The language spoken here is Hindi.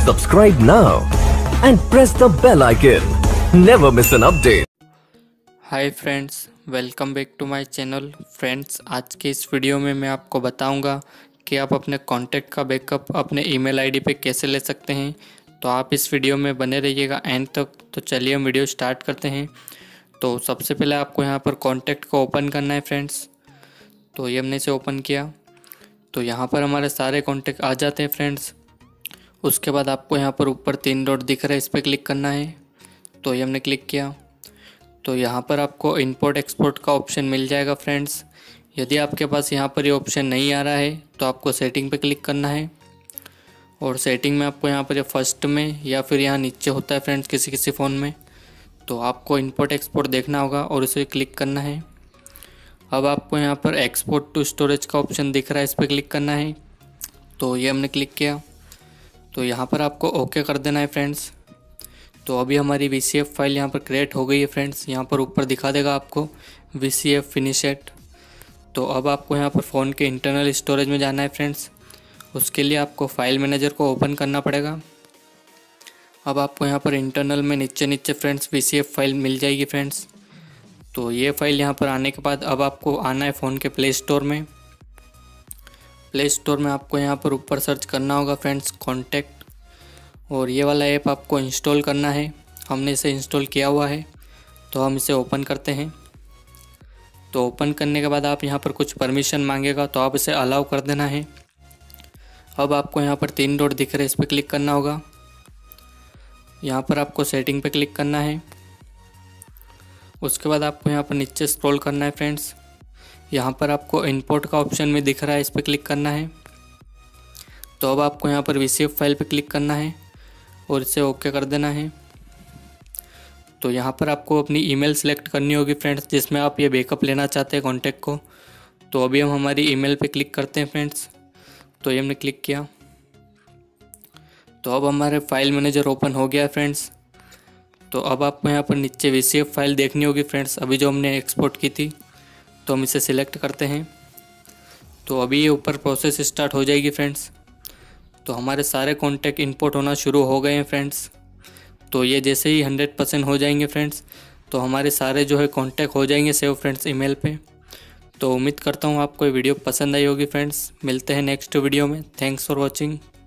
Subscribe now and press the bell icon. Never miss an update. Hi friends, welcome back to my channel. Friends, आज के इस वीडियो में मैं आपको बताऊंगा कि आप अपने कॉन्टैक्ट का बैकअप अपने ईमेल आईडी पे कैसे ले सकते हैं। तो आप इस वीडियो में बने रहिएगा एंड तक। तो चलिए हम वीडियो स्टार्ट करते हैं। तो सबसे पहले आपको यहाँ पर कॉन्टैक्ट को ओपन करना है फ्रेंड्स। तो ये हमने इसे ओपन किया तो यहाँ पर हमारे सारे कॉन्टैक्ट आ जाते हैं फ्रेंड्स। उसके बाद आपको यहाँ पर ऊपर 3 डॉट दिख रहा है, इस पर क्लिक करना है। तो ये हमने क्लिक किया तो यहाँ पर आपको इंपोर्ट एक्सपोर्ट का ऑप्शन मिल जाएगा फ्रेंड्स। यदि आपके पास यहाँ पर ये ऑप्शन नहीं आ रहा है तो आपको सेटिंग पे क्लिक करना है और सेटिंग में आपको यहाँ पर ये फर्स्ट में या फिर यहाँ नीचे होता है फ्रेंड्स किसी किसी फ़ोन में। तो आपको इंपोर्ट एक्सपोर्ट देखना होगा और इसे क्लिक करना है। अब आपको यहाँ पर एक्सपोर्ट टू स्टोरेज का ऑप्शन दिख रहा है, इस पर क्लिक करना है। तो ये हमने क्लिक किया तो यहाँ पर आपको ओके कर देना है फ्रेंड्स। तो अभी हमारी VCF फाइल यहाँ पर क्रिएट हो गई है फ्रेंड्स। यहाँ पर ऊपर दिखा देगा आपको VCF फिनिशेड। तो अब आपको यहाँ पर फ़ोन के इंटरनल स्टोरेज में जाना है फ्रेंड्स। उसके लिए आपको फाइल मैनेजर को ओपन करना पड़ेगा। अब आपको यहाँ पर इंटरनल में नीचे नीचे फ्रेंड्स VCF फाइल मिल जाएगी फ्रेंड्स। तो ये फाइल यहाँ पर आने के बाद अब आपको आना है फ़ोन के प्ले स्टोर में। प्ले स्टोर में आपको यहाँ पर ऊपर सर्च करना होगा फ्रेंड्स कॉन्टैक्ट, और ये वाला ऐप आपको इंस्टॉल करना है। हमने इसे इंस्टॉल किया हुआ है तो हम इसे ओपन करते हैं। तो ओपन करने के बाद आप यहाँ पर कुछ परमिशन मांगेगा तो आप इसे अलाउ कर देना है। अब आपको यहाँ पर 3 डॉट दिख रहे हैं, इस पर क्लिक करना होगा। यहाँ पर आपको सेटिंग पे क्लिक करना है। उसके बाद आपको यहाँ पर नीचे स्क्रॉल करना है फ्रेंड्स। यहाँ पर आपको इंपोर्ट का ऑप्शन में दिख रहा है, इस पर क्लिक करना है। तो अब आपको यहाँ पर VCF फाइल पे क्लिक करना है और इसे ओके कर देना है। तो यहाँ पर आपको अपनी ईमेल सेलेक्ट करनी होगी फ्रेंड्स जिसमें आप ये बैकअप लेना चाहते हैं कॉन्टैक्ट को। तो अभी हम हमारी ईमेल पे क्लिक करते हैं फ्रेंड्स। तो ये हमने क्लिक किया तो अब हमारे फाइल मैनेजर ओपन हो गया है फ्रेंड्स। तो अब आपको यहाँ पर नीचे VCF फाइल देखनी होगी फ्रेंड्स, अभी जो हमने एक्सपोर्ट की थी। तो हम इसे सिलेक्ट करते हैं। तो अभी ये ऊपर प्रोसेस स्टार्ट हो जाएगी फ्रेंड्स। तो हमारे सारे कॉन्टैक्ट इंपोर्ट होना शुरू हो गए हैं फ्रेंड्स। तो ये जैसे ही 100% हो जाएंगे फ्रेंड्स तो हमारे सारे जो है कॉन्टैक्ट हो जाएंगे सेव फ्रेंड्स ईमेल पे। तो उम्मीद करता हूँ आपको ये वीडियो पसंद आई होगी फ्रेंड्स। मिलते हैं नेक्स्ट वीडियो में। Thanks for watching.